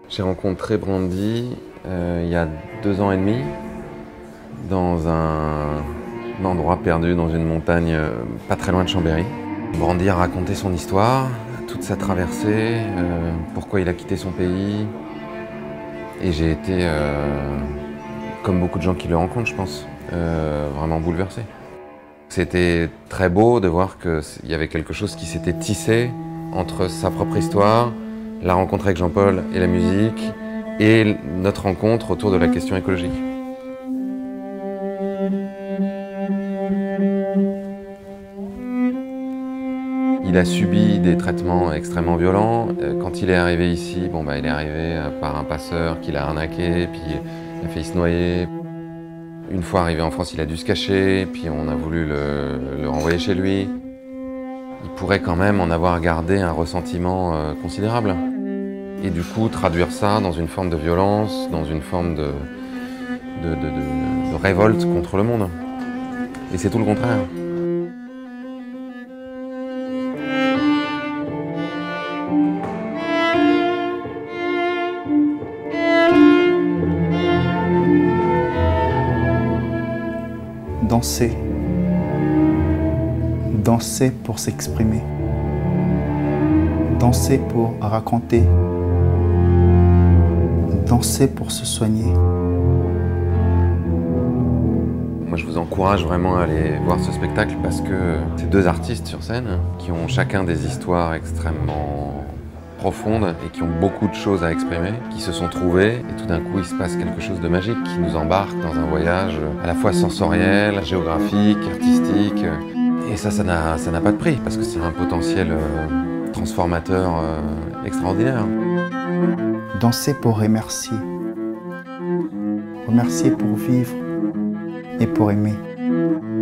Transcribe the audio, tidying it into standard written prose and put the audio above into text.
J'ai rencontré Brandy il y a 2 ans et demi dans un endroit perdu dans une montagne pas très loin de Chambéry. Brandy a raconté son histoire, toute sa traversée, pourquoi il a quitté son pays. Et j'ai été, comme beaucoup de gens qui le rencontrent, je pense, vraiment bouleversé. C'était très beau de voir qu'il y avait quelque chose qui s'était tissé entre sa propre histoire, la rencontre avec Jean-Paul et la musique, et notre rencontre autour de la question écologique. Il a subi des traitements extrêmement violents. Quand il est arrivé ici, il est arrivé par un passeur qui l'a arnaqué, puis il a failli se noyer. Une fois arrivé en France, il a dû se cacher, puis on a voulu le renvoyer chez lui. Il pourrait quand même en avoir gardé un ressentiment considérable. Et du coup, traduire ça dans une forme de violence, dans une forme de révolte contre le monde. Et c'est tout le contraire. Danser. Danser pour s'exprimer. Danser pour raconter. Danser pour se soigner. Moi, je vous encourage vraiment à aller voir ce spectacle parce que c'est 2 artistes sur scène qui ont chacun des histoires extrêmement profondes et qui ont beaucoup de choses à exprimer, qui se sont trouvés et tout d'un coup, il se passe quelque chose de magique qui nous embarque dans un voyage à la fois sensoriel, géographique, artistique. Et ça n'a pas de prix parce que c'est un potentiel transformateur extraordinaire. Danser pour remercier. Remercier pour vivre et pour aimer.